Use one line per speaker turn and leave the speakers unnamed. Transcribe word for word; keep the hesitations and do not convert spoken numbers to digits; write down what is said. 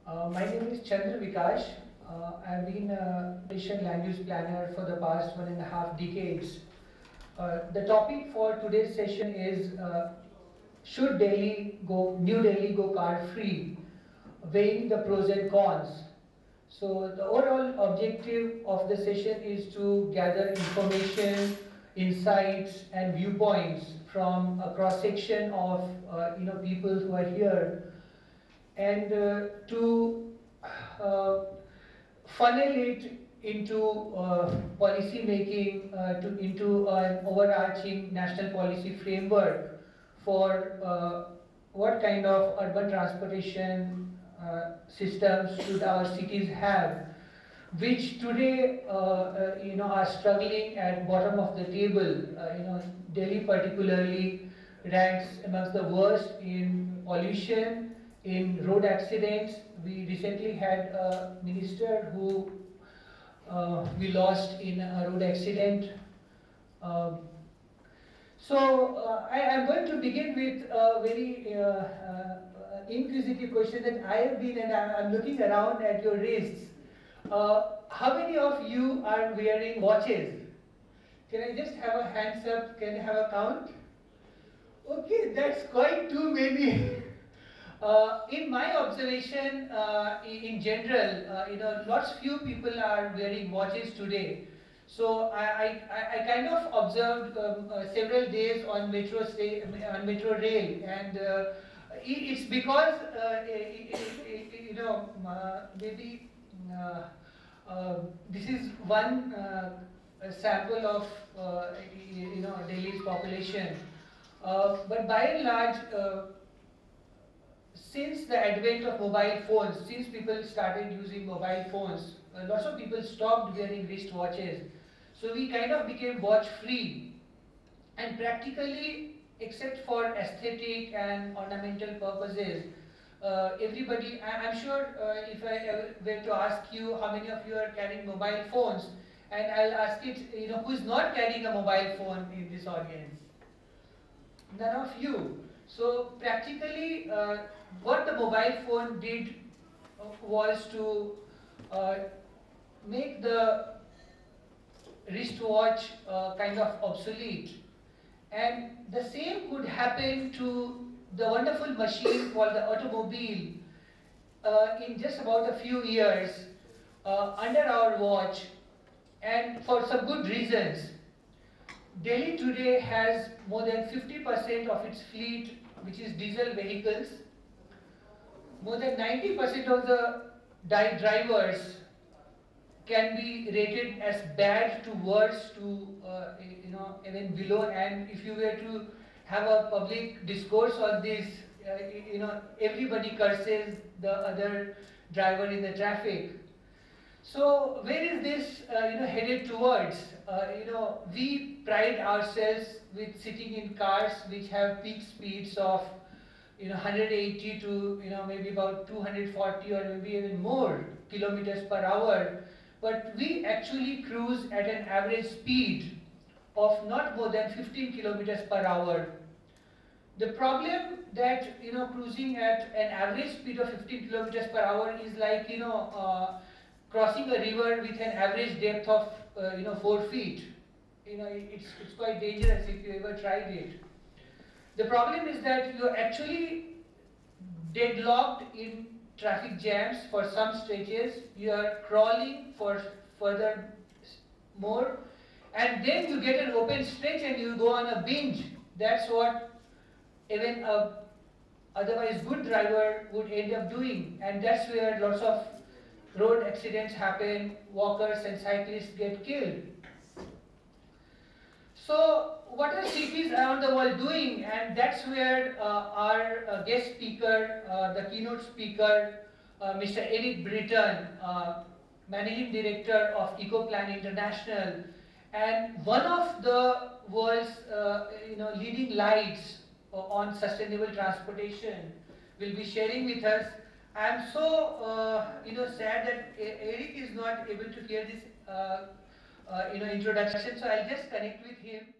Uh, my name is Chandra Vikash. Uh, I've been a Asian land use planner for the past one and a half decades. Uh, the topic for today's session is uh, should Delhi go, New Delhi go car free, weighing the pros and cons. So the overall objective of the session is to gather information, insights and viewpoints from a cross section of uh, you know people who are here, and uh, to uh, funnel it into uh, policy making, uh, to, into an overarching national policy framework for uh, what kind of urban transportation uh, systems should our cities have, which today uh, uh, you know are struggling at bottom of the table. Uh, you know, Delhi particularly ranks amongst the worst in pollution, in road accidents. We recently had a minister who uh, we lost in a road accident. Um, so uh, I am going to begin with a very uh, uh, inquisitive question that I have been, and I am looking around at your wrists. Uh, how many of you are wearing watches? Can I just have a hands up? Can I have a count? Okay, that's quite too many. Uh, in my observation, uh, in, in general, uh, you know, lots few people are wearing watches today. So I, I, I kind of observed um, uh, several days on metro stay, on metro rail, and uh, it, it's because uh, it, it, you know uh, maybe uh, uh, this is one uh, sample of uh, you know Delhi's population, uh, but by and large. Uh, Since the advent of mobile phones, since people started using mobile phones, uh, lots of people stopped wearing wristwatches. So we kind of became watch free. And practically, except for aesthetic and ornamental purposes, uh, everybody, I, I'm sure uh, if I uh, were to ask you how many of you are carrying mobile phones, and I'll ask it, you know, who's not carrying a mobile phone in this audience? None of you. So practically, uh, what the mobile phone did uh, was to uh, make the wristwatch uh, kind of obsolete. And the same could happen to the wonderful machine called the automobile uh, in just about a few years uh, under our watch, and for some good reasons. Delhi today has more than fifty percent of its fleet which is diesel vehicles. More than ninety percent of the drivers can be rated as bad to worse to uh, you know even below, and if you were to have a public discourse on this, uh, you know everybody curses the other driver in the traffic. So where is this uh, you know headed towards? Uh, you know we pride ourselves with sitting in cars which have peak speeds of you know one hundred eighty to you know maybe about two hundred forty or maybe even more kilometers per hour, but we actually cruise at an average speed of not more than fifteen kilometers per hour. The problem that you know cruising at an average speed of fifteen kilometers per hour is like you know uh, crossing a river with an average depth of uh, you know four feet. You know it's it's quite dangerous if you ever tried it. The problem is that you're actually deadlocked in traffic jams for some stretches. You are crawling for further more, and then you get an open stretch and you go on a binge. That's what even a otherwise good driver would end up doing, and that's where lots of road accidents happen. Walkers and cyclists get killed. So what are cities around the world doing? And that's where uh, our uh, guest speaker, uh, the keynote speaker, uh, Mister Eric Britton, uh, Managing Director of EcoPlan International, and one of the world's uh, you know, leading lights on sustainable transportation, will be sharing with us. I am so uh, you know sad that Eric is not able to hear this uh, uh, you know introduction, so I'll just connect with him.